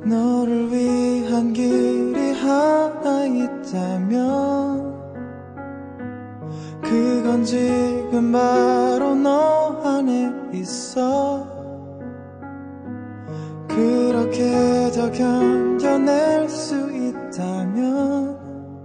너를 위한 길이 하나 있다면 그건 지금 바로 너 안에 있어. 그렇게 더 견뎌낼 수 있다면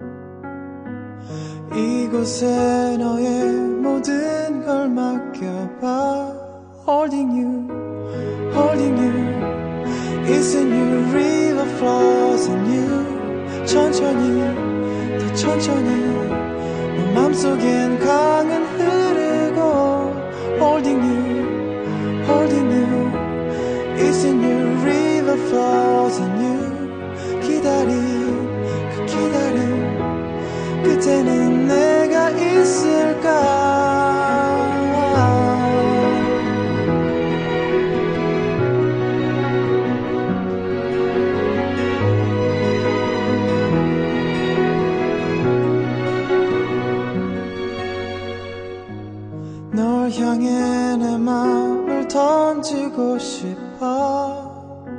이곳에 너의 모든 걸 맡겨봐. Holding you, holding you. Isn't you river flows in you. 천천히 더 천천히 너 맘속엔 강은 흐르고 Holding you, holding you. Isn't you river flows in you. 기다림 그 기다림 끝에는 내가 있을까. 널 향해 내 마음을 던지고 싶어.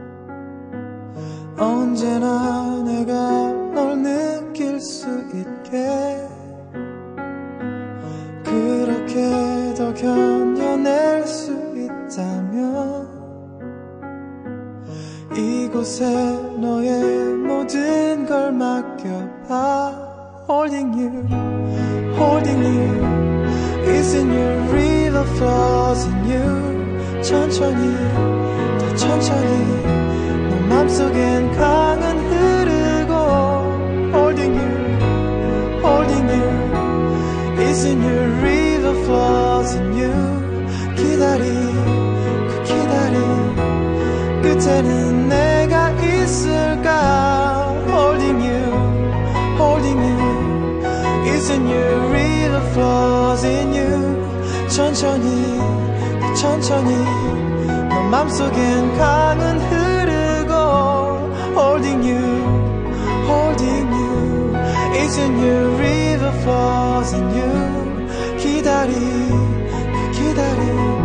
언제나 내가 널 느낄 수 있게. 그렇게 더 견뎌낼 수 있다면 이곳에 너의 모든 걸 맡겨봐. Holding you, holding you. Isn't your river flows in you. 천천히 더 천천히 너 맘속엔 강은 흐르고 Holding you, holding you. Isn't your river flows in you. 기다림 그 기다림 끝에는 내가 있을까. Holding you, holding you. Isn't your river flows in you. 천천히 천천히 너 맘속엔 강은 흐르고 Holding you, holding you. Isn't your river flows in you. 기다림 그 기다림